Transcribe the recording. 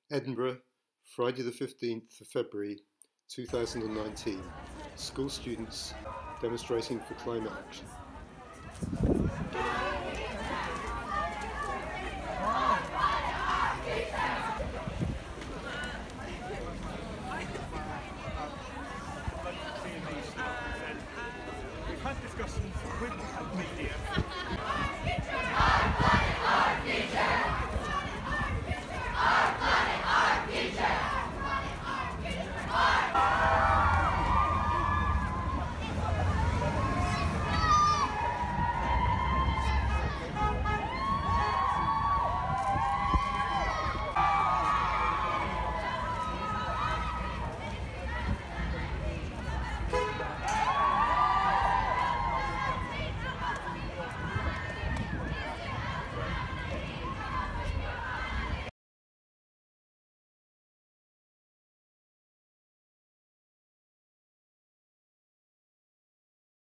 Edinburgh, Friday the 15th of February 2019. School students demonstrating for climate action.